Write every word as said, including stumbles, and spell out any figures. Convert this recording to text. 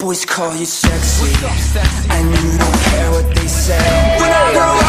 boys call you sexy, and you don't care what they say. When I grow up